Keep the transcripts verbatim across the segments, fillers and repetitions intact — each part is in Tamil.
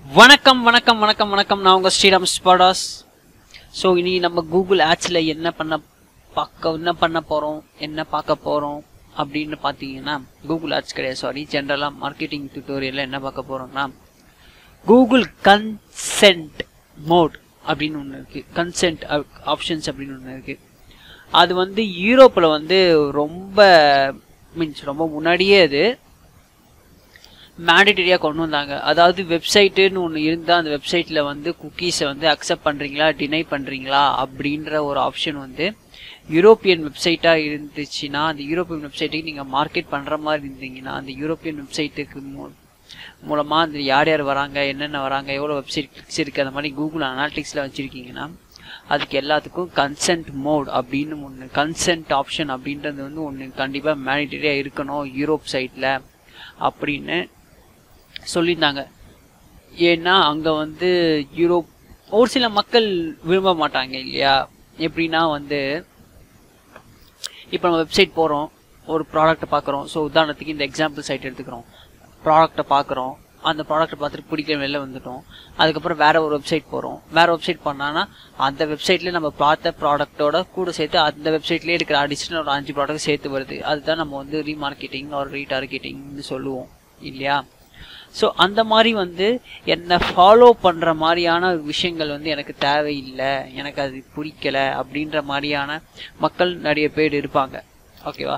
வணக்கம் வணக்கம் வணக்கம் வணக்கம் நான் உங்க ஸ்ரீராம் ஸ்பாடாஸ். ஸோ இனி நம்ம கூகுள் ஆட்ஸில் என்ன பண்ண பார்க்க என்ன பண்ண போகிறோம் என்ன பார்க்க போகிறோம் அப்படின்னு பார்த்தீங்கன்னா, கூகுள் ஆட்ஸ் கிடையாது, சாரி, ஜென்ரலாக மார்க்கெட்டிங் டியூட்டோரியலில் என்ன பார்க்க போகிறோம்னா, கூகுள் கன்சென்ட் மோட் அப்படின்னு ஒன்று இருக்குது, கன்சென்ட் ஆப்ஷன்ஸ் அப்படின்னு ஒன்று இருக்குது. அது வந்து யூரோப்பில் வந்து ரொம்ப மீன்ஸ் ரொம்ப முன்னாடியே அது மேண்டேட்டரியாக கொண்டு வந்தாங்க. அதாவது வெப்சைட்டுன்னு ஒன்று இருந்தால் அந்த வெப்சைட்டில் வந்து குக்கீஸை வந்து அக்செப்ட் பண்ணுறீங்களா டினை பண்ணுறீங்களா அப்படின்ற ஒரு ஆப்ஷன் வந்து யூரோப்பியன் வெப்சைட்டாக இருந்துச்சுன்னா, அந்த யூரோப்பியன் வெப்சைட்டுக்கு நீங்கள் மார்க்கெட் பண்ணுற மாதிரி இருந்தீங்கன்னா, அந்த யூரோப்பியன் வெப்சைட்டுக்கு மூ மூலமாக அந்த யார் யார் வராங்க, என்னென்ன வராங்க, எவ்வளோ வெப்சைட் கிளிக்ஸ் இருக்குது, அந்த மாதிரி கூகுள் அனாலிட்டிக்ஸில் வச்சுருக்கீங்கன்னா, அதுக்கு எல்லாத்துக்கும் கன்சென்ட் மோட் அப்படின்னு ஒன்று, கன்சென்ட் ஆப்ஷன் அப்படின்றது வந்து ஒன்று கண்டிப்பாக மேண்டேட்டரியாக இருக்கணும் யூரோப் சைட்டில் அப்படின்னு சொல்லியிருந்தாங்க. ஏன்னா அங்கே வந்து யூரோப் ஒரு சில மக்கள் விரும்ப மாட்டாங்க இல்லையா. எப்படின்னா வந்து இப்போ நம்ம வெப்சைட் போகிறோம், ஒரு ப்ராடக்ட்டை பார்க்குறோம். ஸோ உதாரணத்துக்கு இந்த எக்ஸாம்பிள் சைட் எடுத்துக்கிறோம். ப்ராடக்ட்டை பார்க்குறோம், அந்த ப்ராடக்ட்டை பார்த்துட்டு பிடிக்கிற வெளில வந்துட்டோம். அதுக்கப்புறம் வேறு ஒரு வெப்சைட் போகிறோம். வேறு வெப்சைட் பண்ணான்னா அந்த வெப்சைட்லேயே நம்ம பார்த்த ப்ராடக்ட்டோட கூட சேர்த்து அந்த வெப்சைட்லேயே இருக்கிற அடிஷ்னல் ஒரு அஞ்சு ப்ராடக்ட் சேர்த்து வருது. அதுதான் நம்ம வந்து ரீமார்க்கெட்டிங் ஒரு ரீடார்கெட்டிங்னு சொல்லுவோம் இல்லையா. ஸோ அந்த மாதிரி வந்து என்னை ஃபாலோ பண்ணுற மாதிரியான விஷயங்கள் வந்து எனக்கு தேவையில்லை, எனக்கு அது பிடிக்கலை அப்படின்ற மாதிரியான மக்கள் நிறைய பேர் இருப்பாங்க. ஓகேவா,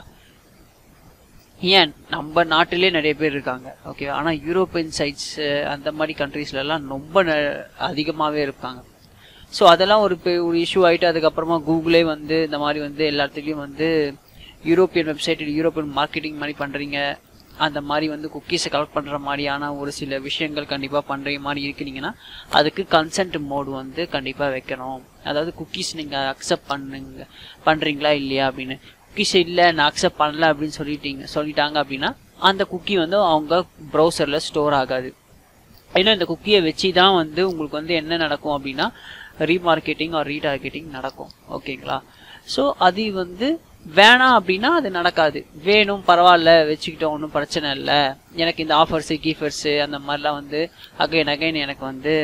ஏன் நம்ம நாட்டிலே நிறைய பேர் இருக்காங்க. ஓகேவா, ஆனால் யூரோப்பியன் சைட்ஸு அந்த மாதிரி கண்ட்ரீஸ்லலாம் ரொம்ப அதிகமாகவே இருப்பாங்க. ஸோ அதெல்லாம் ஒரு ஒரு இஷ்யூ ஆகிட்டு அதுக்கப்புறமா கூகுளே வந்து இந்த மாதிரி வந்து எல்லாத்துலேயும் வந்து யூரோப்பியன் வெப்சைட் யூரோப்பியன் மார்க்கெட்டிங் மாதிரி பண்ணுறீங்க, அந்த மாதிரி வந்து குக்கீஸை கலெக்ட் பண்ணுற மாதிரியான ஒரு சில விஷயங்கள் கண்டிப்பாக பண்ணுற மாதிரி இருக்கிறீங்கன்னா அதுக்கு கன்சென்ட் மோடு வந்து கண்டிப்பாக வைக்கணும். அதாவது குக்கீஸ் நீங்கள் அக்செப்ட் பண்ணுங்க பண்ணுறீங்களா இல்லையா அப்படின்னு. குக்கீஸ் இல்லை நான் அக்செப்ட் பண்ணல அப்படின்னு சொல்லிட்டீங்க சொல்லிட்டாங்க அப்படின்னா அந்த குக்கி வந்து அவங்க ப்ரௌசரில் ஸ்டோர் ஆகாது. ஏன்னா இந்த குக்கியை வச்சு தான் வந்து உங்களுக்கு வந்து என்ன நடக்கும் அப்படின்னா ரீமார்க்கெட்டிங் ஆர் ரீடார்கெட்டிங் நடக்கும். ஓகேங்களா, ஸோ அது வந்து வேணாம் அப்படின்னா அது நடக்காது. வேணும் பரவாயில்ல வச்சுக்கிட்டோம் ஒன்றும் பிரச்சனை இல்லை, எனக்கு இந்த ஆஃபர்ஸு கீஃபர்ஸு அந்த மாதிரிலாம் வந்து அகைன் அகைன் எனக்கு வந்து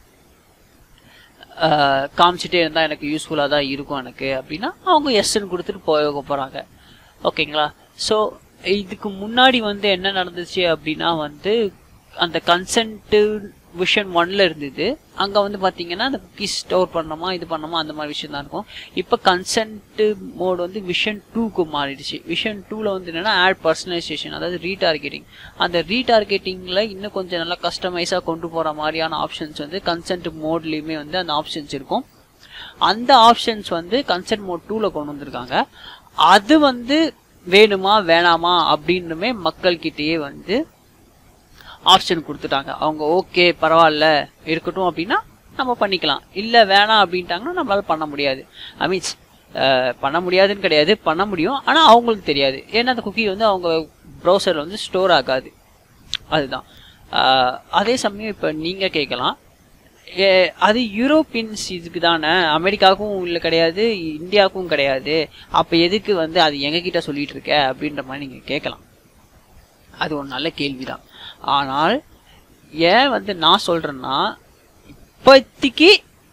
காமிச்சிட்டே இருந்தால் எனக்கு யூஸ்ஃபுல்லாக தான் இருக்கும் எனக்கு அப்படின்னா அவங்க எஸ்ன்னு கொடுத்துட்டு போக போகிறாங்க. ஓகேங்களா, ஸோ இதுக்கு முன்னாடி வந்து என்ன நடந்துச்சு அப்படின்னா வந்து அந்த கன்சென்ட்டு விஷன் ஒன்ல இருந்தது. அங்கே வந்து பார்த்தீங்கன்னா அந்த குக்கீஸ் ஸ்டோர் பண்ணோமா இது பண்ணோமா அந்த மாதிரி விஷயம் தான் இருக்கும். இப்போ கன்சென்ட் மோட் வந்து விஷன் டூக்கு மாறிடுச்சு. விஷன் டூவில் வந்து என்னென்னா ஆட் பர்சனலைசேஷன், அதாவது ரீடார்கெட்டிங். அந்த ரீடார்கெட்டிங்கில் இன்னும் கொஞ்சம் நல்லா கஸ்டமைஸாக கொண்டு போகிற மாதிரியான ஆப்ஷன்ஸ் வந்து கன்சென்ட் மோட்லேயுமே வந்து அந்த ஆப்ஷன்ஸ் இருக்கும். அந்த ஆப்ஷன்ஸ் வந்து கன்சென்ட் மோட் டூவில் கொண்டு வந்திருக்காங்க. அது வந்து வேணுமா வேணாமா அப்படின்னுமே மக்கள்கிட்டயே வந்து ஆப்ஷன் கொடுத்துட்டாங்க. அவங்க ஓகே பரவாயில்ல இருக்கட்டும் அப்படின்னா நம்ம பண்ணிக்கலாம், இல்லை வேணாம் அப்படின்ட்டாங்கன்னா நம்மளால பண்ண முடியாது. ஐ மீன்ஸ் பண்ண முடியாதுன்னு கிடையாது, பண்ண முடியும், ஆனால் அவங்களுக்கு தெரியாது. ஏன்னா அந்த குக்கி வந்து அவங்க ப்ரௌசரில் வந்து ஸ்டோர் ஆகாது. அதுதான். அதே சமயம் இப்போ நீங்கள் கேட்கலாம், அது யூரோப்பியன்ஸ் இதுக்கு தானே, அமெரிக்காவுக்கும் இல்லை கிடையாது, இந்தியாவுக்கும் கிடையாது, அப்போ எதுக்கு வந்து அது எங்ககிட்ட சொல்லிட்டு இருக்க அப்படின்ற மாதிரி நீங்கள் கேட்கலாம். அது ஒரு நல்ல கேள்விதான். ஆனால் ஏன் வந்து நான் சொல்றேன்னா, இப்போதைக்கு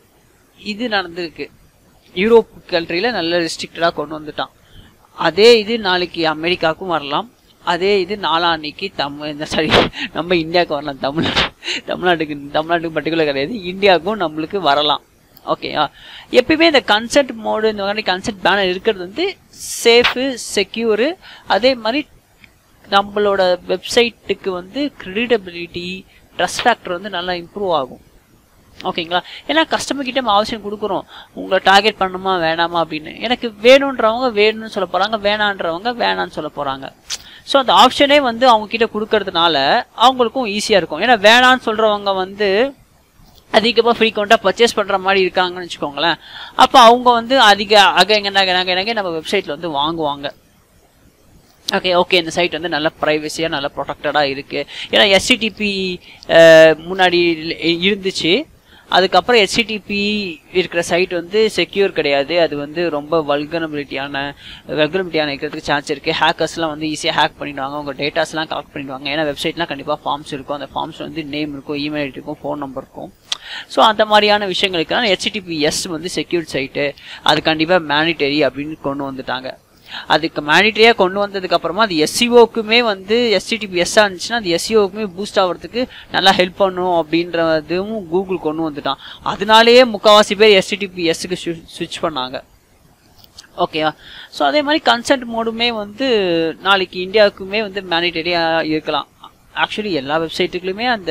இது நடந்திருக்கு, யூரோப் கண்ட்ரியில நல்ல ரெஸ்ட்ரிக்டடா கொண்டு வந்துட்டான். அதே இது நாளைக்கு அமெரிக்காவுக்கும் வரலாம், அதே இது நாளான்னைக்கு தமிழ் சாரி நம்ம இந்தியாவுக்கு வரலாம். தமிழ்நாடு தமிழ்நாட்டுக்கு தமிழ்நாட்டுக்கு பர்டிகுலர் கிடையாது, இந்தியாவுக்கும் நம்மளுக்கு வரலாம். ஓகேயா, எப்பயுமே இந்த கன்சென்ட் மோடு இந்த மாதிரி கன்சென்ட் பேனர் இருக்கிறது வந்து சேஃபு செக்யூரு. அதே மாதிரி நம்மளோட வெப்சைட்டுக்கு வந்து கிரெடிட்டபிலிட்டி ட்ரஸ்ட் ஃபேக்டர் வந்து நல்லா இம்ப்ரூவ் ஆகும். ஓகேங்களா, ஏன்னா கஸ்டமர் கிட்ட நம்ம அவசியம் கொடுக்குறோம், உங்களை டார்கெட் பண்ணணுமா வேணாமா அப்படின்னு. எனக்கு வேணுன்றவங்க வேணும்னு சொல்ல போகிறாங்க, வேணான்றவங்க வேணான்னு சொல்ல போகிறாங்க. ஸோ அந்த ஆப்ஷனே வந்து அவங்க கிட்ட கொடுக்கறதுனால அவங்களுக்கும் ஈஸியாக இருக்கும். ஏன்னா வேணான்னு சொல்கிறவங்க வந்து அதிகமாக ஃப்ரீக்வெண்ட்டாக பர்ச்சேஸ் பண்ணுற மாதிரி இருக்காங்கன்னு வச்சுக்கோங்களேன். அப்போ அவங்க வந்து அதிக அக எங்கே நம்ம வெப்சைட்டில் வந்து வாங்குவாங்க. ஓகே ஓகே இந்த சைட் வந்து நல்ல ப்ரைவசியாக நல்ல ப்ரொடெக்டடாக இருக்குது. ஏன்னா எஸ்சிடிபி முன்னாடி இருந்துச்சு, அதுக்கப்புறம் ஹெச்டிடிபி இருக்கிற சைட் வந்து செக்யூர் கிடையாது, அது வந்து ரொம்ப வல்கரபிலிட்டியான வல்கரபிலிட்டியான இருக்கிறதுக்கு சான்ஸ் இருக்குது. ஹேக்கர்ஸ்லாம் வந்து ஈஸியாக ஹேக் பண்ணிடுவாங்க, உங்கள் டேட்டாஸ்லாம் கலெக்ட் பண்ணிடுவாங்க. ஏன்னா வெப்சைட்லாம் கண்டிப்பாக ஃபார்ம்ஸ் இருக்கும், அந்த ஃபார்ம்ஸ் வந்து நேம் இருக்கும், இமெயில் ஐடி இருக்கும், ஃபோன் நம்பர் இருக்கும். ஸோ அந்த மாதிரியான விஷயங்களுக்கான ஹெச்டிடிபிஎஸ் வந்து செக்யூர்ட் சைட்டு அது கண்டிப்பாக மேனிட்டரி அப்படின்னு கொண்டு வந்துட்டாங்க. அதுக்கு மேனிட்டரியாக கொண்டு வந்ததுக்கப்புறமா அது எஸ்சிஓக்குமே வந்து ஹெச்டிடிபிஎஸ்ஸாக இருந்துச்சுன்னா அது எஸ்சிஓக்குமே பூஸ்ட் ஆகிறதுக்கு நல்லா ஹெல்ப் பண்ணும் அப்படின்றதும் கூகுள் கொண்டு வந்துட்டான். அதனாலேயே முக்கால்வாசி பேர் ஹெச்டிடிபிஎஸ்க்கு ஸ்விட்ச் பண்ணாங்க. ஓகேவா? ஸோ அதே மாதிரி கன்சென்ட் மோடுமே வந்து நாளைக்கு இந்தியாவுக்குமே வந்து மேனிட்டரியாக இருக்கலாம். ஆக்சுவலி எல்லா வெப்சைட்டுக்குலையுமே அந்த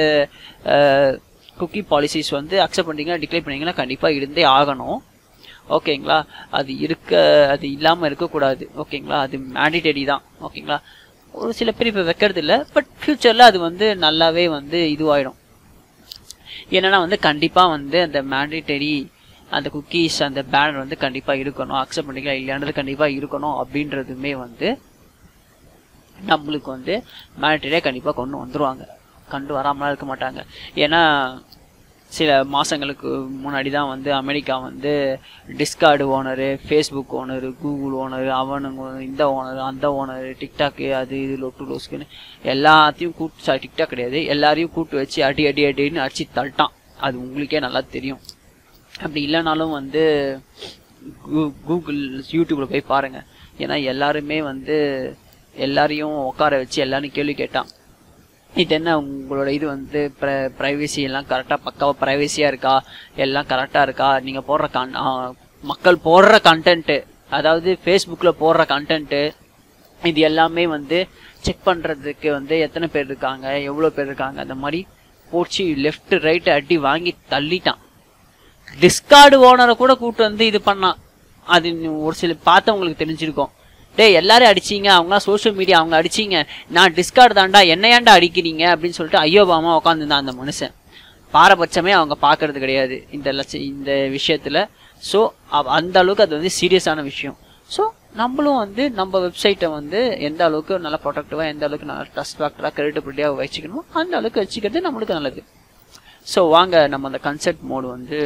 குக்கி பாலிசிஸ் வந்து அக்செப்ட் பண்ணிங்கன்னா டிக்ளேர் பண்ணிங்கன்னா கண்டிப்பாக இருந்தே ஆகணும். ஓகேங்களா? அது இருக்க அது இல்லாமல் இருக்கக்கூடாது. ஓகேங்களா? அது மேண்டிட்டரி தான். ஓகேங்களா? ஒரு சில பேர் இப்போ வைக்கிறது இல்லை, பட் ஃப்யூச்சரில் அது வந்து நல்லாவே வந்து இதுவாகிடும். என்னென்னா வந்து கண்டிப்பாக வந்து அந்த மேண்டிட்டரி அந்த குக்கீஸ் அந்த பேனர் வந்து கண்டிப்பாக இருக்கணும், அக்செப்ட் பண்ணிக்கலாம் இல்லையானது கண்டிப்பாக இருக்கணும் அப்படின்றதுமே வந்து நம்மளுக்கு வந்து மேண்டிட்டரியாக கண்டிப்பாக கொண்டு வந்துடுவாங்க, கண்டு வராமலாம் இருக்க மாட்டாங்க. ஏன்னா சில மாதங்களுக்கு முன்னாடி தான் வந்து அமெரிக்கா வந்து Discord owner, Facebook owner, Google owner, அவனுங்க இந்த ஓனர் அந்த ஓனரு, டிக்டாக்கு அது இது லொட்டு லோஸ்க்குன்னு எல்லாத்தையும் கூட்டு சாரி டிக்டாக் கிடையாது எல்லாரையும் கூட்டு வச்சு அடி அடி அடின்னு அடிச்சு தள்ளிட்டான். அது உங்களுக்கே நல்லா தெரியும். அப்படி இல்லைனாலும் வந்து கூகுள் யூடியூப்பில் போய் பாருங்கள். ஏன்னா எல்லாருமே வந்து எல்லாரையும் உட்கார வச்சு எல்லாரும் கேள்வி கேட்டான். இது என்ன உங்களோட இது வந்து ப்ர ப்ரைவசி எல்லாம் கரெக்டாக பக்காவாக ப்ரைவசியாக இருக்கா, எல்லாம் கரெக்டாக இருக்கா, நீங்கள் போடுற கன் மக்கள் போடுற கண்டென்ட்டு அதாவது ஃபேஸ்புக்கில் போடுற கண்டென்ட்டு இது எல்லாமே வந்து செக் பண்ணுறதுக்கு வந்து எத்தனை பேர் இருக்காங்க, எவ்வளோ பேர் இருக்காங்க, அந்த மாதிரி போச்சு லெஃப்ட் ரைட்டு அடி வாங்கி தள்ளிட்டான். டிஸ்கார்டு ஓனரை கூட கூப்பிட்டு வந்து இது பண்ணான். அது ஒரு சில பார்த்தவங்களுக்கு தெரிஞ்சிருக்கும். டே எல்லாரும் அடிச்சிங்க, அவங்களாம் சோஷியல் மீடியா அவங்க அடிச்சிங்க, நான் டிஸ்கார்டு தாண்டா என்னையாண்டா அடிக்கிறீங்க அப்படின்னு சொல்லிட்டு ஐயோபாமா உட்காந்துருந்தான் அந்த மனுஷன். பாரபட்சமே அவங்க பார்க்கறது கிடையாது இந்த லட்ச இந்த விஷயத்தில். ஸோ அந்த அளவுக்கு அது வந்து சீரியஸான விஷயம். ஸோ நம்மளும் வந்து நம்ம வெப்சைட்டை வந்து எந்த அளவுக்கு நல்லா ப்ரொடக்டிவாக எந்த அளவுக்கு நல்லா ட்ரஸ்ட் ஃபேக்டராக கிரெடிபிலிட்டியாக வச்சுக்கணுமோ அந்த அளவுக்கு வச்சுக்கிறது நம்மளுக்கு நல்லது. ஸோ வாங்க நம்ம அந்த கன்செப்ட் மோடு வந்து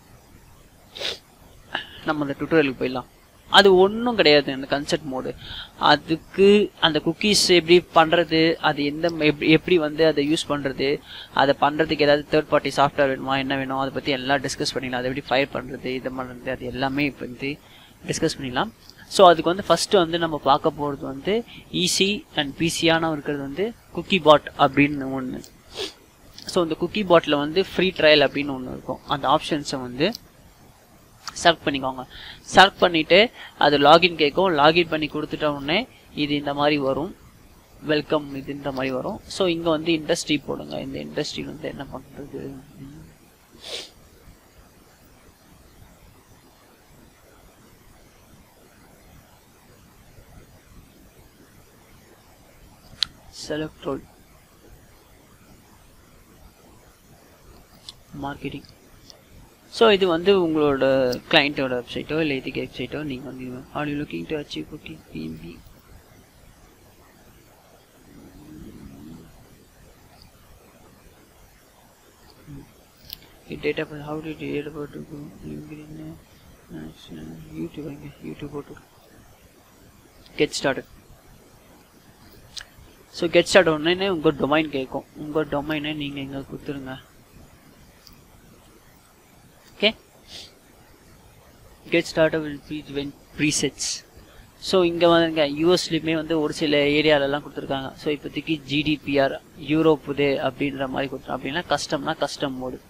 நம்ம அந்த டுட்டோரியலுக்கு போயிடலாம். அது ஒன்றும் கிடையாது அந்த கன்செப்ட் மோடு. அதுக்கு அந்த குக்கீஸ் எப்படி பண்ணுறது, அது எந்த எப்படி எப்படி வந்து அதை யூஸ் பண்ணுறது, அதை பண்ணுறதுக்கு ஏதாவது தேர்ட் பார்ட்டி சாஃப்ட்வேர் வேணுமா என்ன வேணும் அதை பற்றி எல்லாம் டிஸ்கஸ் பண்ணிடலாம். அதை எப்படி ஃபயர் பண்ணுறது இது பண்ணுறது அது எல்லாமே இப்போ வந்து டிஸ்கஸ் பண்ணிடலாம். ஸோ அதுக்கு வந்து ஃபஸ்ட்டு வந்து நம்ம பார்க்க போகிறது வந்து ஈஸி அண்ட் பீஸியான இருக்கிறது வந்து குக்கி பாட் அப்படின்னு ஒன்று. ஸோ இந்த குக்கி பாட்டில் வந்து ஃப்ரீ ட்ரையல் அப்படின்னு ஒன்று இருக்கும். அந்த ஆப்ஷன்ஸை வந்து செலக்ட் பண்ணிக்கோங்க. செலக்ட் பண்ணிவிட்டு அது லாகின் கேட்கும். லாகின் பண்ணி கொடுத்துட்ட உடனே இது இந்த மாதிரி வரும், வெல்கம் இது இந்த மாதிரி வரும். ஸோ இங்கே வந்து இண்டஸ்ட்ரி போடுங்க. இந்த இண்டஸ்ட்ரி வந்து என்ன பண்ணுறது, செலக்ட் ரோல் மார்க்கெட்டிங். ஸோ இது வந்து உங்களோட கிளைண்ட்டோட வெப்சைட்டோ இல்லை இதுக்கு வெப்சைட்டோ நீங்கள் வந்து are you looking to achieve cooking BMP data how to date about YouTube இங்கே யூடியூப் போட்டு get started. So get start உடனே உங்கள் டொமைன் கேட்கும். உங்கள் டொமைனை நீங்கள் இங்கே கொடுத்துருங்க. Okay, get started will be when presets. So இங்கே வந்து யூஎஸ்லேயுமே வந்து ஒரு சில ஏரியாலெல்லாம் கொடுத்துருக்காங்க. ஸோ இப்போதைக்கு ஜிடிபிஆர் யூரோப் இது அப்படின்ற மாதிரி கொடுத்துருவோம். அப்படின்னா கஸ்டம்னா கஸ்டம் மோடு.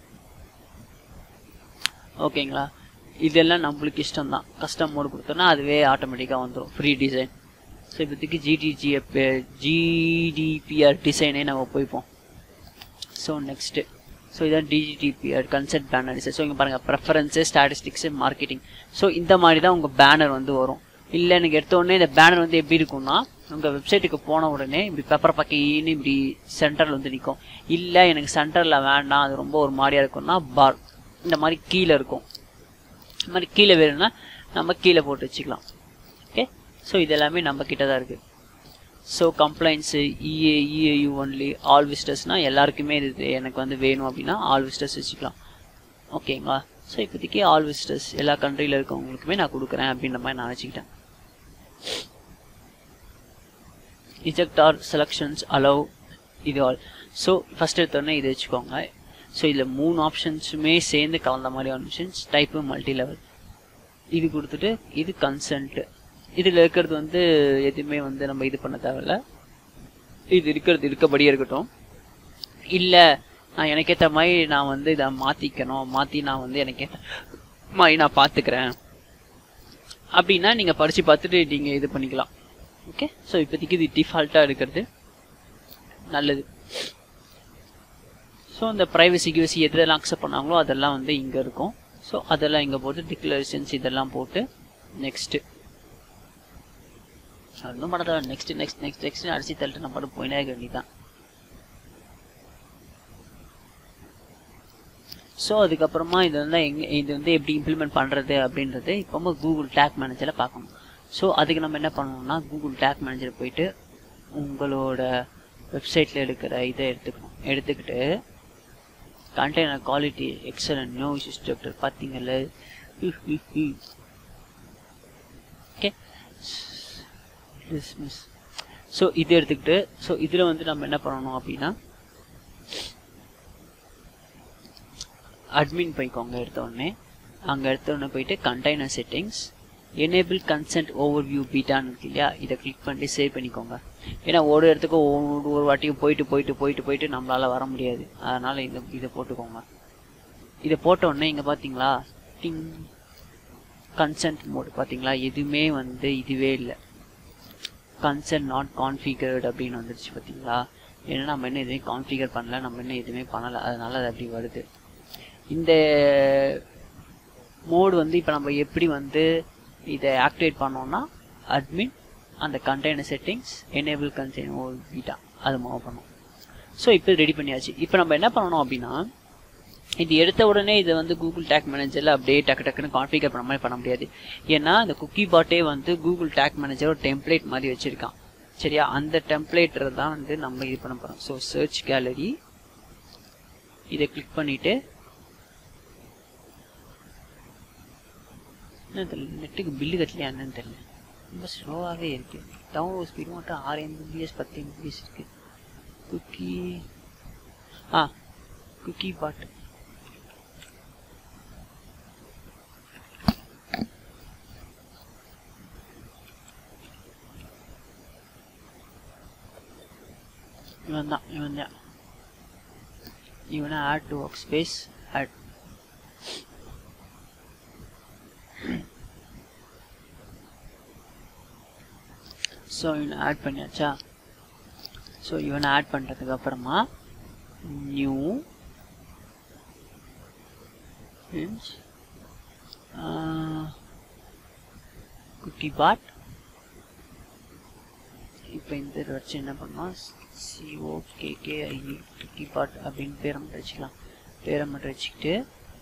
ஓகேங்களா, இதெல்லாம் நம்மளுக்கு இஷ்டம் தான். கஸ்டம் மோடு கொடுத்தோன்னா அதுவே ஆட்டோமேட்டிக்காக வந்துடும் ஃப்ரீ டிசைன். ஸோ இப்போதைக்கு ஜிடிஜிஎப் ஜிடிபிஆர் டிசைனே நம்ம போய்ப்போம். ஸோ நெக்ஸ்ட்டு ஸோ இதான் டிஜிடிபிஆர் கன்செப்ட் பேனர். ஸோ இங்கே பாருங்கள் ப்ரெஃபரன்ஸு ஸ்டாட்டிஸ்டிக்ஸு மார்க்கெட்டிங். ஸோ இந்த மாதிரி தான் உங்கள் பேனர் வந்து வரும். இல்லை எனக்கு எடுத்த உடனே இந்த பேனர் வந்து எப்படி இருக்கும்னா உங்கள் வெப்சைட்டுக்கு போன உடனே இப்படி பேப்பர் பக்கின்னு இப்படி சென்டரில் வந்து நிற்கும். இல்லை எனக்கு சென்டரில் வேண்டாம் அது ரொம்ப ஒரு மாதிரியாக இருக்கும்னா பார் இந்த மாதிரி கீழே இருக்கும். இந்த மாதிரி கீழே வேணும்னா நம்ம கீழே போட்டு வச்சுக்கலாம். ஓகே, ஸோ இது எல்லாமே நம்ம கிட்ட தான் இருக்குது. So complaints EA EU only all விசிட்டர்ஸ்னால் எல்லாருக்குமே இது எனக்கு வந்து வேணும் அப்படின்னா ஆல் விசிட்டர்ஸ் வச்சுக்கலாம். ஓகேங்களா. ஸோ இப்போதைக்கு ஆல் விசிட்டர்ஸ் எல்லா கண்ட்ரியில் இருக்கவங்களுக்குமே நான் கொடுக்குறேன் அப்படின்ற மாதிரி நான் வச்சுக்கிட்டேன். eject or selections allow இது ஆல். ஸோ ஃபஸ்ட் எடுத்தோடனே இது வச்சுக்கோங்க. ஸோ இதில் மூணு ஆப்ஷன்ஸுமே சேர்ந்து கலந்த மாதிரி ஆப்ஷன்ஸ் டைப்பு மல்டி லெவல் இது கொடுத்துட்டு இது கன்சென்ட்டு. இதில் இருக்கிறது வந்து எதுவுமே வந்து நம்ம இது பண்ண தேவையில்ல. இது இருக்கிறது இருக்கபடியே இருக்கட்டும். இல்லை நான் எனக்கேற்ற மாதிரி நான் வந்து இதை மாற்றிக்கணும், மாற்றி நான் வந்து எனக்கேற்ற மாதிரி நான் பார்த்துக்கிறேன் அப்படின்னா நீங்கள் படித்து பார்த்துட்டு நீங்கள் இது பண்ணிக்கலாம். ஓகே. ஸோ இப்போதைக்கு இது டிஃபால்ட்டாக இருக்கிறது நல்லது. ஸோ இந்த ப்ரைவசி கிவசி எதெல்லாம் அக்செப்ட் பண்ணாங்களோ அதெல்லாம் வந்து இங்கே இருக்கும். ஸோ அதெல்லாம் இங்கே போட்டு டிக்ளரேஷன்ஸ் இதெல்லாம் போட்டு நெக்ஸ்ட்டு ஒன்றும் பண்ண தேவை. நெக்ஸ்ட் நெக்ஸ்ட் நெக்ஸ்ட் நெக்ஸ்ட் அடிச்சு தள்ளிட்டு நம்ம பாட்டு போயினே இருக்க வேண்டியதான். ஸோ அதுக்கப்புறமா இது வந்து எங்கே இது வந்து எப்படி இம்ப்ளிமெண்ட் பண்ணுறது அப்படின்றது இப்போ கூகுள் டேக் மேனேஜரில் பார்க்கணும். ஸோ அதுக்கு நம்ம என்ன பண்ணணும்னா கூகுள் டேக் மேனேஜர் போயிட்டு உங்களோட வெப்சைட்டில் எடுக்கிற இதை எடுத்துக்கணும். எடுத்துக்கிட்டு container quality excellent new instructor பார்த்தீங்கல்ல. ஓகே. டிஸ்மிஸ். ஸோ இது எடுத்துக்கிட்டு ஸோ இதில் வந்து நம்ம என்ன பண்ணணும் அப்படின்னா அட்மின் போய்க்கோங்க. எடுத்தோடனே அங்கே எடுத்தோடனே போயிட்டு container settings enable consent over view பீட்டான்னு இருக்கு இல்லையா, இதை கிளிக் பண்ணிட்டு சேவ் பண்ணிக்கோங்க. ஏன்னா ஒரு இடத்துக்கு ஒவ்வொரு ஒரு வாட்டியும் போயிட்டு போயிட்டு போயிட்டு போயிட்டு நம்மளால் வர முடியாது. அதனால் இந்த இதை போட்டுக்கோங்க. இதை போட்டோடனே இங்கே பார்த்தீங்களா டிங் கன்சென்ட் மோடு பார்த்தீங்களா, எதுவுமே வந்து இதுவே இல்லை. கன்சென்ட் நாட் கான்ஃபிகர்டு அப்படின்னு வந்துருச்சு பார்த்தீங்களா. ஏன்னா நம்ம இன்னும் எதுவுமே கான்ஃபிகர் பண்ணல, நம்ம இன்னும் எதுவுமே பண்ணலை, அதனால அது அப்படி வருது. இந்த மோடு வந்து இப்போ நம்ம எப்படி வந்து இதை ஆக்டிவேட் பண்ணோம்னா அட்மின் அந்த container settings enable consent over beta அது மூவ் பண்ணோம். ஸோ இப்போ ரெடி பண்ணியாச்சு. இப்போ நம்ம என்ன பண்ணணும் அப்படின்னா இது எடுத்த உடனே இதை வந்து கூகுள் டேக் மேனேஜரில் அப்படியே டக்கு டக்குன்னு கான்ஃபிகர் பண்ண மாதிரி பண்ண முடியாது. ஏன்னா அந்த குக்கி பாட்டே வந்து கூகுள் டேக் மேனேஜர் ஒரு டெம்ப்ளேட் மாதிரி வச்சுருக்கான். சரியா, அந்த டெம்ப்ளேட்டை தான் வந்து நம்ம இது பண்ண போகிறோம். ஸோ சர்ச் கேலரி இதை கிளிக் பண்ணிவிட்டு என்னன்னு தெரியல, நெட்டுக்கு பில்லு கட்டலையா என்னன்னு தெரியல, ரொம்ப ஸ்லோவாகவே இருக்குது. டவுன்லோட் ஸ்பீடு மட்டும் ஆறு எம்பிபிஎஸ் பத்து எம்பிபிஎஸ் இருக்குது. குக்கி ஆ குக்கி பாட் இவன் தான் இவன் தான் இவனை add to workspace add. So இவனை ஆட் பண்ணியாச்சா. ஸோ இவனை ஆட் பண்ணுறதுக்கு அப்புறமா நியூ குக்கி பாட். இப்போ இந்த வச்சு என்ன பண்ணோம் சிஓகேகேஐஇ குக்கி பாட் அப்படின்னு பேரை மட்டும் வச்சுக்கலாம். பேரை மட்டும் வச்சுக்கிட்டு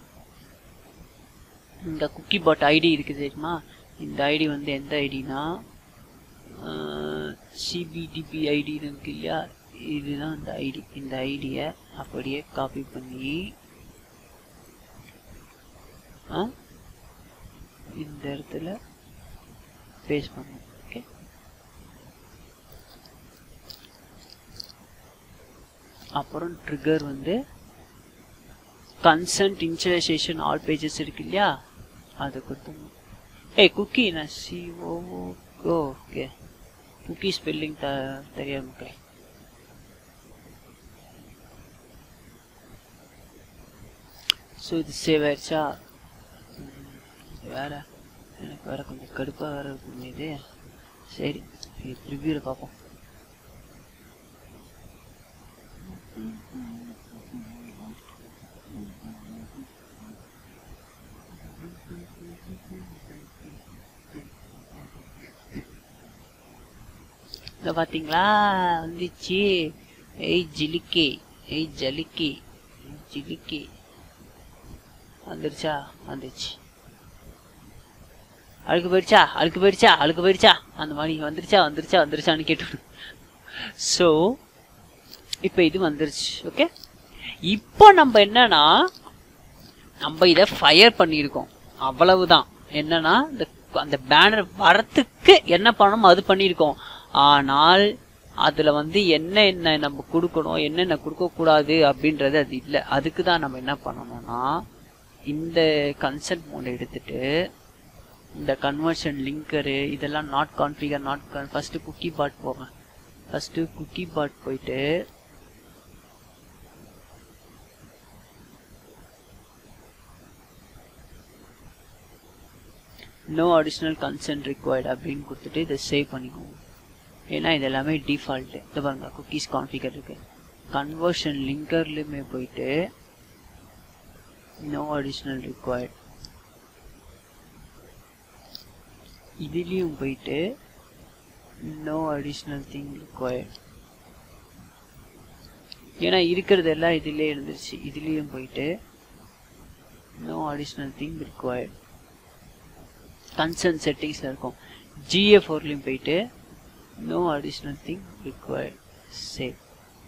இந்த குக்கி பாட் ஐடி இருக்குது தெரியுமா, இந்த ஐடி வந்து எந்த ஐடினா சிபிடிபி ஐடின்னு இருக்கு இல்லையா, இதுதான் இந்த ஐடி. இந்த ஐடியை அப்படியே காப்பி பண்ணி இந்த இடத்துல பேஸ்ட் பண்ணணும். ஓகே, அப்புறம் ட்ரிகர் வந்து கன்சென்ட் இனிஷியலைசேஷன் ஆல் பேஜஸ் இருக்கு இல்லையா, அதை கொடுத்துடணும். ஏய் குக்கி நான் சிஓ ஓகே குக்கி ஸ்பெல்லிங் த தெரியாது மக்களே. ஸோ இது சேவ் ஆயிடுச்சா. வேற எனக்கு வேற கொஞ்சம் கடுப்பாக வேற இருக்கும் இது. சரி ரிவ்யூவில் பார்ப்போம். இதை பார்த்தீங்களா வந்துச்சு. ஏய் ஜிலிக்கி ஏய் ஜலிக்கி ஜிலிக்கி வந்துருச்சா, வந்துச்சு. அழுக்கு போயிடுச்சா அழுக்கு போயிடுச்சா அழுக்கு போயிடுச்சா அந்த மாதிரி வந்துருச்சா வந்துருச்சா வந்துருச்சான்னு கேட்டு. ஸோ இப்போ இது வந்துருச்சு. ஓகே, இப்போ நம்ம என்னன்னா நம்ம இதை ஃபயர் பண்ணியிருக்கோம், அவ்வளவுதான். என்னன்னா இந்த அந்த பேனர் வரத்துக்கு என்ன பண்ணணும் அது பண்ணியிருக்கோம். ஆனால் அதுல வந்து என்ன என்ன நம்ம கொடுக்கணும் என்னென்ன கொடுக்கக்கூடாது அப்படின்றது அது இல்லை. அதுக்கு தான் நம்ம என்ன பண்ணணும்னா இந்த கன்சென்ட் மோட் எடுத்துட்டு இந்த கன்வர்ஷன் லிங்கரு இதெல்லாம் not configure not first cookie bot போங்க. ஃபர்ஸ்ட் குக்கி பாட் போயிட்டு நோ அடிஷ்னல் கன்சென்ட் ரிக்வயர்ட் அப்படின்னு கொடுத்துட்டு இதை சேவ் பண்ணிக்கோங்க. ஏன்னா இது எல்லாமே டிஃபால்ட்டு. இதை பாருங்க குக்கீஸ் கான்ஃபிகர் இருக்கு. கன்வர்ஷன் லிங்கர்லையுமே போயிட்டு நோ அடிஷ்னல் ரிக்வயர்ட், இதுலேயும் போயிட்டு நோ அடிஷ்னல் திங் ரிக்வயர்ட். ஏன்னா இருக்கிறது எல்லாம் இதுலேயே இருந்துருச்சு. இதுலேயும் போயிட்டு no additional thing required. Consent செட்டிங்ஸில் இருக்கும். ஜிஏ ஃபோர்லையும் போயிட்டு no additional thing required, save.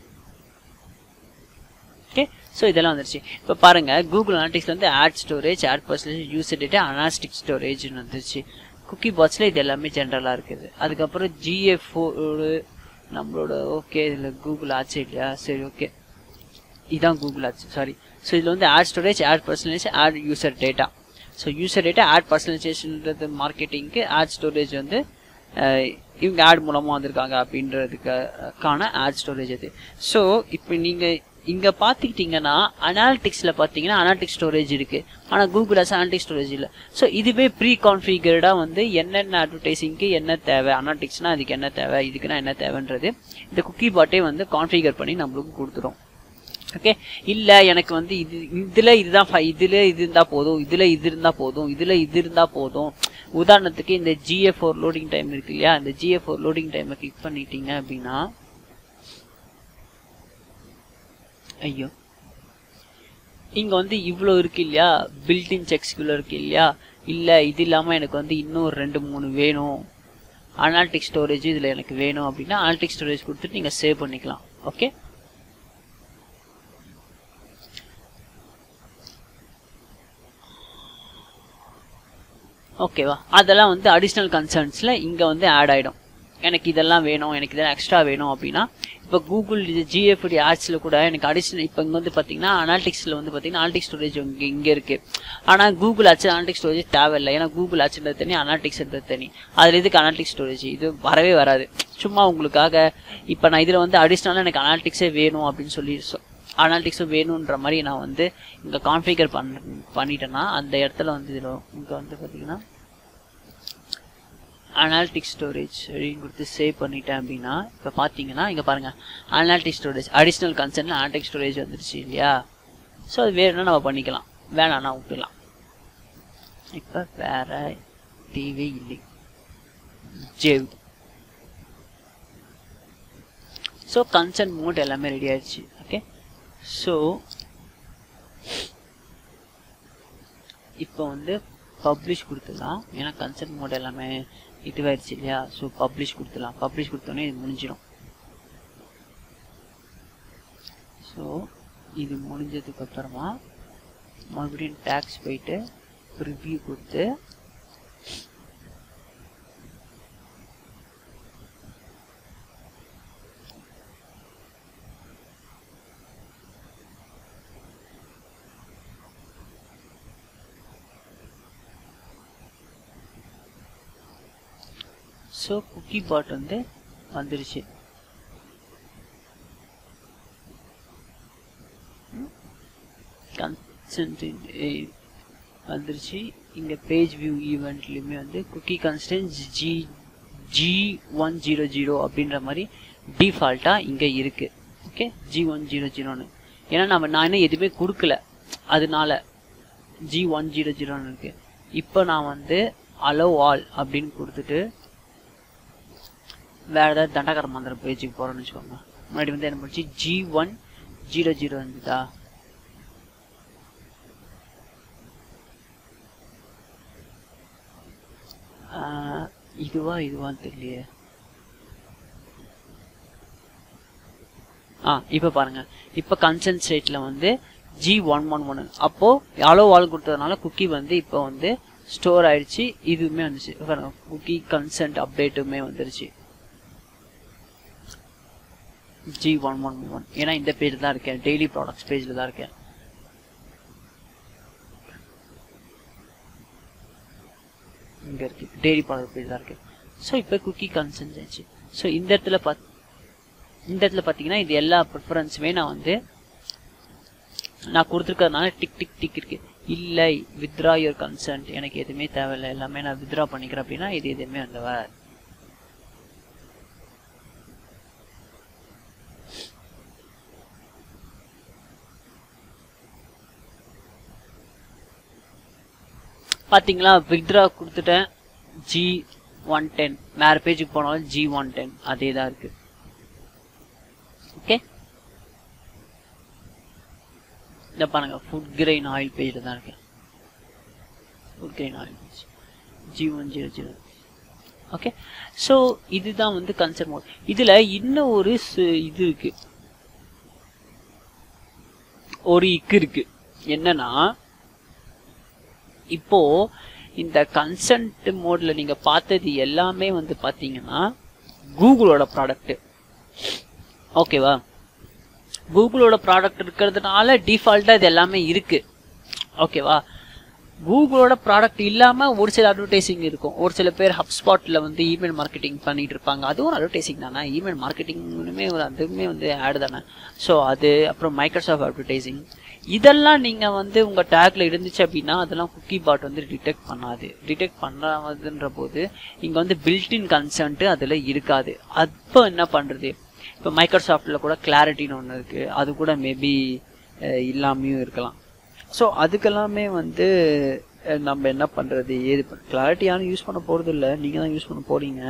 Okay, so இதெல்லாம் வந்துருச்சு. இப்போ பாருங்கள் கூகுள் அனாலிட்டிக்ஸில் வந்து ad storage, ad percentage, user data, analytic ஸ்டோரேஜ்னு வந்துருச்சு. குக்கி பாட்ஸில் இது எல்லாமே ஜென்ரலாக இருக்குது. அதுக்கப்புறம் ஜிஏ ஃபோரு நம்மளோட ஓகே இதில் கூகுள் ஆச்சு இல்லையா, சரி ஓகே இதுதான் கூகுள் ஆச்சு சாரி. ஸோ இதில் வந்து ad storage, ad percentage, ad user data. So user data ad பர்சனலைசேஷன்ன்றது மார்க்கெட்டிங்க்கு, ஆட் ஸ்டோரேஜ் வந்து இவங்க ஆட் மூலமாக வந்திருக்காங்க அப்படின்றதுக்கான ஆட் ஸ்டோரேஜ் அது. ஸோ இப்போ நீங்கள் இங்கே பார்த்துக்கிட்டிங்கன்னா அனாலிட்டிக்ஸில் பார்த்தீங்கன்னா அனாலிட்டிக் ஸ்டோரேஜ் இருக்குது, ஆனால் கூகுள் ஆஸ் அனாலிட்டிக் ஸ்டோரேஜ் இல்லை. ஸோ இதுவே ப்ரீ கான்ஃபிகர்டாக வந்து என்னென்ன அட்வர்டைஸிங்க்கு என்ன தேவை, அனாலிட்டிக்ஸ்னால் அதுக்கு என்ன தேவை, இதுக்குன்னா என்ன தேவைன்றது இந்த குக்கி பாட்டே வந்து கான்ஃபிகர் பண்ணி நம்மளுக்கு கொடுத்துரும். ஓகே, இல்லை எனக்கு வந்து இது இதில் இதுதான் இதில் இது இருந்தால் போதும், இதில் இது இருந்தால் போதும், இதில் இது இருந்தால் போதும். உதாரணத்துக்கு இந்த ஜிஏ ஃபோர் லோடிங் டைம் இருக்கு இல்லையா, இந்த ஜிஏ ஃபோர் லோடிங் டைமை கிளிக் பண்ணிட்டீங்க அப்படின்னா ஐயோ இங்கே வந்து இவ்வளோ இருக்கு இல்லையா, பில்டின் செக்ஸ்குள்ளே இருக்கு இல்லையா. இல்லை இது இல்லாமல் எனக்கு வந்து இன்னும் ஒரு ரெண்டு மூணு வேணும், அனாலிட்டிக் ஸ்டோரேஜ் இதில் எனக்கு வேணும் அப்படின்னா அனாலிட்டிக் ஸ்டோரேஜ் கொடுத்துட்டு நீங்கள் சேவ் பண்ணிக்கலாம். ஓகே, ஓகேவா, அதெல்லாம் வந்து அடிஷ்னல் கன்சர்ன்ஸில் இங்கே வந்து ஆட் ஆகிடும். எனக்கு இதெல்லாம் வேணும், எனக்கு இதெல்லாம் எக்ஸ்ட்ரா வேணும் அப்படின்னா இப்போ கூகுள் இது ஜிஎஃப்டி ஆட்ஸில் கூட எனக்கு அடிஷ்னல் இப்போ இங்கே வந்து பார்த்தீங்கன்னா அனாலிட்டிக்ஸில் வந்து பார்த்தீங்கன்னா அனாலிட்டிக் ஸ்டோரேஜ் இங்கே இங்கே இருக்குது. ஆனால் கூகுள் ஆட்ஸ் அனாலிட்டிக் ஸ்டோரேஜ் தேவையில்லை. ஏன்னா கூகுள் ஆட்ஸ்ன்றது தனி, அனாலிட்டிக்ஸ்ன்றது தனி. அதில் இதுக்கு அனாலிட்டிக் ஸ்டோரேஜ் இது வரவே வராது. சும்மா உங்களுக்காக இப்போ நான் இதில் வந்து அடிஷ்னலாக எனக்கு அனாலிட்டிக்ஸே வேணும் அப்படின்னு சொல்லி அனாலிட்டிக்ஸும் வேணுன்ற மாதிரி நான் வந்து இங்கே கான்ஃபிகர் பண்ண பண்ணிட்டேன்னா அந்த இடத்துல வந்து இதில் இங்கே வந்து பார்த்தீங்கன்னா அனாலிட்டிக் ஸ்டோரேஜ் அப்படின்னு கொடுத்து சேவ் பண்ணிட்டேன் அப்படின்னா இப்போ பார்த்தீங்கன்னா இங்கே பாருங்கள் அனாலிட்டிக் ஸ்டோரேஜ் அடிஷ்னல் கன்சர்னில் அனாலிட்டிக் ஸ்டோரேஜ் வந்துருச்சு இல்லையா. ஸோ அது வேணும்னா நம்ம பண்ணிக்கலாம், வேணான்னா விட்டுலாம். இப்போ வேற டிவி இல்லை ஜேவ். ஸோ கன்சர்ன் மோட் எல்லாமே ரெடி ஆயிடுச்சு. ஓகே, ஸோ இப்போ வந்து பப்ளிஷ் கொடுத்துடலாம். ஏன்னா கன்சர்ன் மோட் எல்லாமே இதுவாயிடுச்சு இல்லையா. ஸோ பப்ளிஷ் கொடுத்துடலாம். பப்ளிஷ் கொடுத்தோன்னே இது முடிஞ்சிடும். ஸோ இது முடிஞ்சதுக்கு அப்புறமா மறுபடியும் டேக்ஸ் போயிட்டு ரிவ்யூ கொடுத்து ஸோ குக்கி பாட் வந்து வந்துருச்சு. கன்ஸ்டன்ட் வந்துருச்சு. இங்கே பேஜ் வியூ ஈவெண்ட்லையுமே வந்து cookie constant G G one zero zero அப்படின்ற மாதிரி டிஃபால்ட்டாக இங்கே இருக்குது. ஓகே, ஜி ஒன் ஜீரோ ஜீரோன்னு ஏன்னா நம்ம நான் இன்னும் எதுவுமே கொடுக்கல, அதனால ஜி ஒன் ஜீரோ ஜீரோன்னு இருக்குது. இப்போ நான் வந்து அலோவ் ஆல் அப்படின்னு கொடுத்துட்டு வேறு ஏதாவது தண்டகர மந்திரம் பேஜுக்கு போகிறோன்னு வச்சுக்கோங்க. முன்னாடி வந்து என்ன முடிச்சு ஜி ஒன் ஜீரோ ஜீரோ இருந்ததா, இதுவா இதுவான்னு தெரியலையே. ஆ இப்போ பாருங்கள், இப்போ கன்சென்ட் ஸ்டேட்டில் வந்து ஜி ஒன் ஒன் ஒன். அப்போது அலோ ஆல் கொடுத்ததுனால குக்கி வந்து இப்போ வந்து ஸ்டோர் ஆயிடுச்சு. இதுவுமே வந்துச்சு, குக்கி கன்சென்ட் அப்டேட்டுமே வந்துருச்சு ஜி ஒன் ஒன் ஒன். ஏன்னா இந்த பேஜ் தான் இருக்கேன், டெய்லி ப்ராடக்ட்ஸ் பேஜில் தான் இருக்கேன். இங்கே இருக்கு, டெய்லி ப்ராடக்ட் பேஜ் தான் இருக்கேன். ஸோ இப்போ குக்கி கன்சென்ட் ஆயிடுச்சு. ஸோ இந்த இடத்துல பார்த்து இந்த இடத்துல பார்த்தீங்கன்னா இது எல்லா ப்ரிஃபரன்ஸுமே நான் வந்து நான் கொடுத்துருக்கறதுனால டிக் டிக் டிக் இருக்கு. இல்லை வித்ரா யுவர் கன்சென்ட், எனக்கு எதுவுமே தேவையில்லை, எல்லாமே நான் வித்ரா பண்ணிக்கிறேன் அப்படின்னா இது எதுவுமே வந்து வராது. பார்த்தீங்களா, வித்ரா கொடுத்துட்டேன் ஜி ஒன் டென். வேறு பேஜுக்கு போனாலும் ஜி ஒன் டென் அதே தான் இருக்குது. ஓகே, இந்த பாருங்க ஃபுட் கிரெயின் ஆயில் பேஜில் தான் இருக்கேன். Food grain oil page G one zero zero. Okay, so இதுதான் வந்து கன்சென்ட் மோட். இதில் இன்னும் ஒரு இது இருக்கு, ஒரு இக்கு இருக்கு. என்னன்னா இப்போ இந்த கன்சென்ட் மோட்ல நீங்க பார்த்தது எல்லாமே வந்து பாத்தீங்கன்னா கூகுளோட ப்ராடக்ட். ஓகேவா, கூகுளோட ப்ராடக்ட் இருக்கிறதுனால டிஃபால்ட்டா இது எல்லாமே இருக்கு. ஓகேவா, கூகுளோட ப்ராடக்ட் இல்லாம ஒரு சில அட்வர்டைசிங் இருக்கும். ஒரு சில பேர் ஹப்ஸ்பாட்ல வந்து இமெயில் மார்க்கெட்டிங் பண்ணிட்டு இருப்பாங்க, அதுவும் அட்வர்டைசிங் தானே. இமெயில் மார்க்கெட்டிங்குமே அதுவுமே வந்து ஆட் தானே. ஸோ அது அப்புறம் மைக்ரோசாஃப்ட் அட்வர்டைசிங், இதெல்லாம் நீங்கள் வந்து உங்கள் டேக்ல இருந்துச்சு அப்படின்னா அதெல்லாம் குக்கி பாட் வந்து டிடெக்ட் பண்ணாது. டிடெக்ட் பண்ணாதுன்ற போது இங்கே வந்து பில்டின் கன்சென்ட் அதில் இருக்காது. அப்போ என்ன பண்ணுறது, இப்போ மைக்ரோசாஃப்டில் கூட கிளாரிட்டின்னு ஒன்று இருக்குது, அது கூட மேபி இல்லாமையும் இருக்கலாம். ஸோ அதுக்கெல்லாமே வந்து நம்ம என்ன பண்ணுறது, ஏது கிளாரிட்டி யாரும் யூஸ் பண்ண போகிறது இல்லை, நீங்கள் தான் யூஸ் பண்ண போகிறீங்க.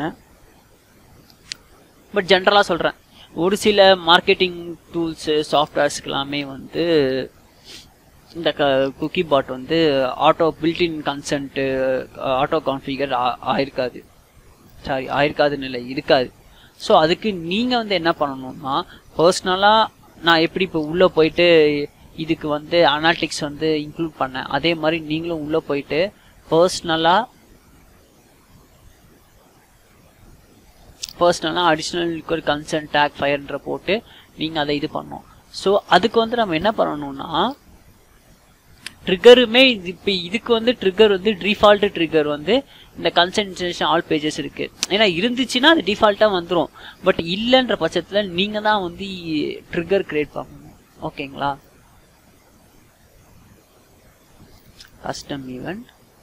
பட் ஜென்ரலாக சொல்கிறேன், ஒரு சில மார்க்கெட்டிங் டூல்ஸு சாஃப்ட்வேர்ஸ்க்கு எல்லாமே வந்து இந்த க குக்கி பாட் வந்து auto built in consent auto configure ஆயிருக்காது. சாரி ஆயிருக்காதுன்னு இல்லை, இருக்காது. ஸோ அதுக்கு நீங்கள் வந்து என்ன பண்ணணும்னா, பர்சனலாக நான் எப்படி இப்போ உள்ளே போயிட்டு இதுக்கு வந்து அனாலிட்டிக்ஸ் வந்து இன்க்ளூட் பண்ணேன், அதே மாதிரி நீங்களும் உள்ளே போயிட்டு பர்சனலாக பர்சனலாக அடிஷ்னல் ஒரு கன்சென்ட் டேக் ஃபயர்ன்ற போட்டு நீங்கள் அதை இது பண்ணணும். ஸோ அதுக்கு வந்து நம்ம என்ன பண்ணணும்னா, ட்ரிகருமே இப்போ இதுக்கு வந்து ட்ரிகர் வந்து டிஃபால்ட்டு ட்ரிகர் வந்து இந்த கன்சென்ட்ரேஷன் ஆல் பேஜஸ் இருக்குது. ஏன்னா இருந்துச்சுன்னா அது டிஃபால்ட்டாக வந்துடும். பட் இல்லைன்ற பட்சத்தில் நீங்கள் தான் வந்து ட்ரிகர் கிரியேட் பண்ணணும். ஓகேங்களா, custom event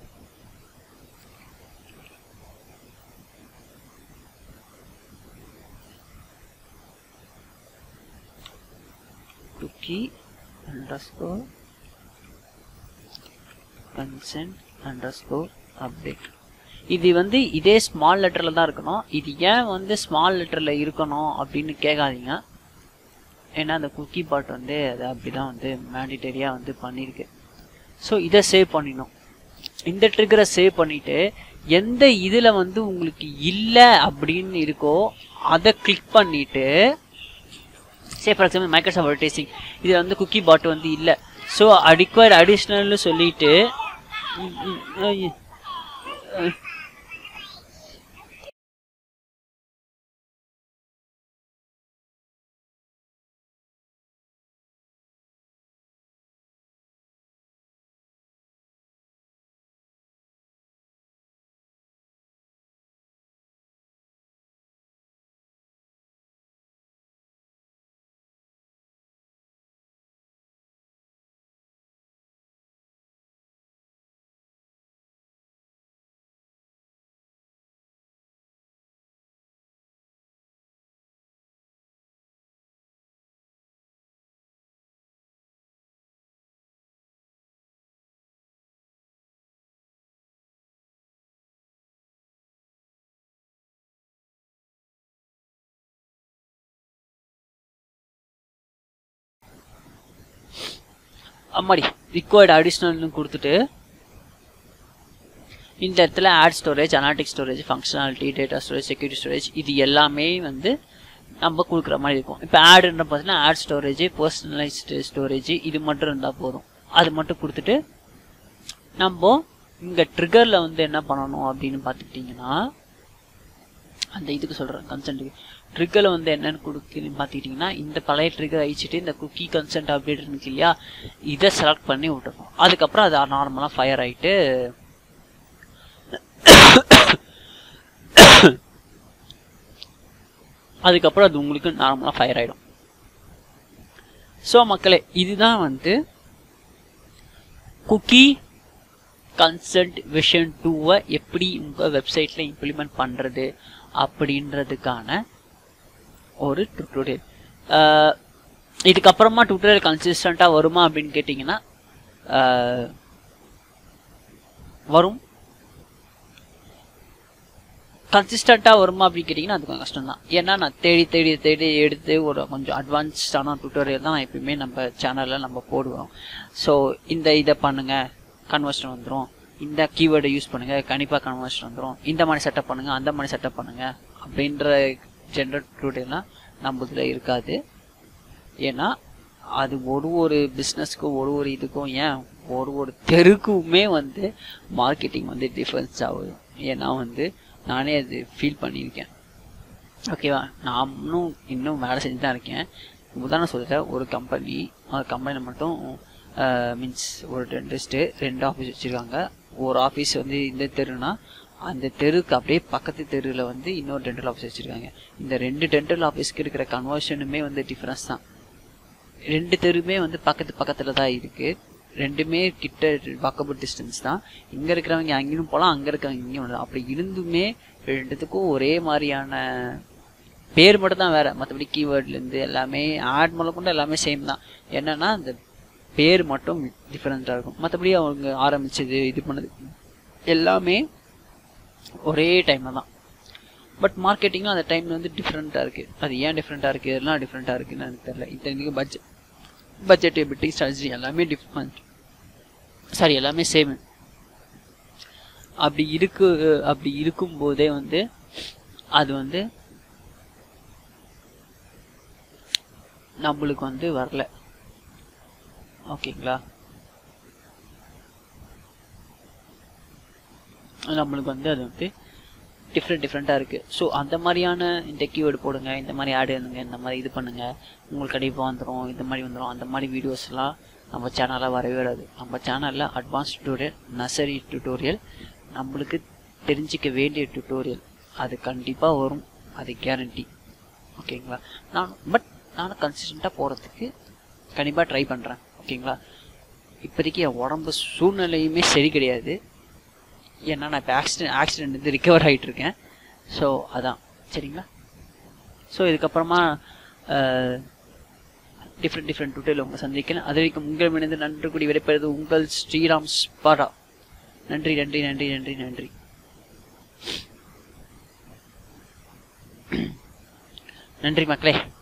cookie underscore consent underscore update. இது வந்து இதே ஸ்மால் லெட்டரில் தான் இருக்கணும். இது ஏன் வந்து ஸ்மால் லெட்டரில் இருக்கணும் அப்படின்னு கேட்காதீங்க. ஏன்னா அந்த குக்கி பாட் வந்து அதை அப்படி தான் வந்து மேண்டிட்டரியாக வந்து பண்ணியிருக்கு. ஸோ இதை சேவ் பண்ணிடணும். இந்த ட்ரிகரை சேவ் பண்ணிவிட்டு எந்த இதில் வந்து உங்களுக்கு இல்லை அப்படின்னு இருக்கோ அதை கிளிக் பண்ணிவிட்டு, say for example Microsoft advertising இதில் வந்து குக்கி பாட் வந்து இல்லை, ஸோ ரிக்வயர்ட் அடிஷ்னல்னு சொல்லிட்டு அம்மாடி ரிக்வயர்ட் அடிஷ்னல்னு கொடுத்துட்டு இந்த இடத்துல ad storage, analytic storage, functionality, data storage, security storage இது எல்லாமே வந்து நம்ம கொடுக்குற மாதிரி இருக்கும். இப்போ ஆடுன்ற பார்த்தீங்கன்னா ஆட் ஸ்டோரேஜ், பர்சனலைஸ்டு ஸ்டோரேஜ் இது மட்டும் இருந்தால் போதும். அது மட்டும் கொடுத்துட்டு நம்ம இங்கே ட்ரிகரில் வந்து என்ன பண்ணணும் அப்படின்னு பார்த்துக்கிட்டிங்கன்னா, அந்த இதுக்கு சொல்கிறேன் கன்சென்ட்டுக்கு ட்ரிகரில் வந்து என்னென்னு கொடுக்குன்னு பார்த்துக்கிட்டிங்கன்னா, இந்த பழைய ட்ரிகர் அழிச்சிட்டு இந்த குக்கி கன்சென்ட் அப்டேட் இருக்கு இல்லையா, இதை செலக்ட் பண்ணி விட்டுருக்கோம். அதுக்கப்புறம் அது நார்மலாக ஃபயர் ஆகிட்டு அதுக்கப்புறம் அது உங்களுக்கு நார்மலாக ஃபயர் ஆகிடும். ஸோ மக்களே, இதுதான் வந்து குக்கி கன்சென்ட் வெர்ஷன் டூவை எப்படி உங்கள் வெப்சைட்டில் இம்ப்ளிமெண்ட் பண்ணுறது அப்படின்றதுக்கான ஒரு டுட்டோரியல். இதுக்கப்புறமா டுட்டோரியல் கன்சிஸ்டண்ட்டாக வருமா அப்படின்னு கேட்டிங்கன்னா வரும். கன்சிஸ்டண்ட்டாக வருமா அப்படின்னு கேட்டிங்கன்னா அது கொஞ்சம் கஷ்டம் தான். ஏன்னா நான் தேடி தேடி தேடி எடுத்து ஒரு கொஞ்சம் அட்வான்ஸ்டான டுட்டோரியல் தான் எப்பயுமே நம்ம சேனலில் நம்ம போடுவோம். ஸோ இந்த இதை பண்ணுங்கள் கன்வர்ஷன் வந்துடும், இந்த கீவேர்டை யூஸ் பண்ணுங்கள் கண்டிப்பாக கன்வர்ஷன் வந்துடும், இந்த மாதிரி செட்டப் பண்ணுங்கள் அந்த மாதிரி செட்டப் பண்ணுங்கள் அப்படின்ற ஜென்ரல் டுட்டோரியல்லாம் நம்ம இதில் இருக்காது. ஏன்னா அது ஒரு ஒரு பிஸ்னஸ்க்கும் ஒரு ஒரு இதுக்கும் ஏன் ஒரு ஒரு தெருக்குமே வந்து மார்க்கெட்டிங் வந்து டிஃப்ரென்ஸ் ஆகுது. ஏன்னா வந்து நானே அது ஃபீல் பண்ணியிருக்கேன். ஓகேவா, நான் இன்னும் இன்னும் வேலை செஞ்சு தான் இருக்கேன். உதாரணம் சொல்கிறேன், ஒரு கம்பெனி அந்த கம்பெனியில் மட்டும் மீன்ஸ் ஒரு டென்டிஸ்ட்டு ரெண்டு ஆஃபீஸ் வச்சுருக்காங்க. ஒரு ஆஃபீஸ் வந்து இந்த தெருனா அந்த தெருக்கு அப்படியே பக்கத்து தெருவில் வந்து இன்னொரு டென்டல் ஆஃபீஸ் வச்சுருக்காங்க. இந்த ரெண்டு டென்டல் ஆஃபீஸ்க்கு இருக்கிற கன்வர்ஷனுமே வந்து டிஃப்ரென்ஸ் தான். ரெண்டு தெருமே வந்து பக்கத்து பக்கத்தில் தான் இருக்குது. ரெண்டுமே கிட்ட வாக்கபிள் டிஸ்டன்ஸ் தான். இங்கே இருக்கிறவங்க அங்கேயும் போகலாம், அங்கே இருக்கிறவங்க இங்கேயும் வரலாம். அப்படி இருந்துமே ரெண்டுத்துக்கும் ஒரே மாதிரியான பேர் மட்டும் தான் வேறு. மற்றபடி கீவேர்ட்லேருந்து எல்லாமே ஆட் மூலம் கொண்டு எல்லாமே சேம் தான். என்னென்னா அந்த பேர் மட்டும் டிஃப்ரெண்ட்டாக இருக்கும். மற்றபடி அவங்க ஆரம்பித்தது இது பண்ணது எல்லாமே ஒரே டைமில் தான். பட் மார்க்கெட்டிங்கும் அந்த டைமில் வந்து டிஃப்ரெண்ட்டாக இருக்குது. அது ஏன் டிஃப்ரெண்ட்டாக இருக்குது, எல்லாம் டிஃப்ரெண்ட்டாக இருக்குதுன்னு எனக்கு தெரியல. இத்தனைக்கு பட்ஜெட் பட்ஜெட் எபிலிட்டி ஸ்ட்ராட்டஜி எல்லாமே டிஃப்ரெண்ட், சாரி எல்லாமே சேம். அப்படி இருக்கு அப்படி இருக்கும்போதே வந்து அது வந்து நம்மளுக்கு வந்து வரல. ஓகேங்களா, நம்மளுக்கு வந்து அது வந்து டிஃப்ரெண்ட் டிஃப்ரெண்ட்டாக இருக்குது. ஸோ அந்த மாதிரியான இந்த கீவேர்டு போடுங்க, இந்த மாதிரி ஆடு இருந்துங்க, இந்த மாதிரி இது பண்ணுங்கள், உங்களுக்கு கண்டிப்பாக வந்துடும், இந்த மாதிரி வந்துடும், அந்த மாதிரி வீடியோஸ்லாம் நம்ம சேனலில் வரவே வராது. நம்ம சேனலில் அட்வான்ஸ் டுட்டோரியல், நர்சரி டுட்டோரியல், நம்மளுக்கு தெரிஞ்சிக்க வேண்டிய டுட்டோரியல் அது கண்டிப்பாக வரும், அது கேரண்டி. ஓகேங்களா, நான் பட் நானும் கன்சிஸ்டண்ட்டாக போகிறதுக்கு கண்டிப்பாக ட்ரை பண்ணுறேன். ஓகேங்களா, இப்போதைக்கு என் உடம்பு சூழ்நிலையுமே சரி கிடையாது. ஏன்னா நான் இப்போ ஆக்சிடென்ட் ஆக்சிடென்ட் வந்து ரிக்கவர் ஆகிட்டு இருக்கேன். ஸோ அதான் சரிங்களா. ஸோ இதுக்கப்புறமா டிஃப்ரெண்ட் டிஃப்ரெண்ட் டுட்டோரியல் உங்களை சந்திக்கிறேன். அது வரைக்கும் உங்கள் மீது நன்றி கூடி விடைபெறுவது உங்கள் ஸ்ரீராம் ஸ்பாடா. நன்றி நன்றி நன்றி நன்றி நன்றி நன்றி மக்களே.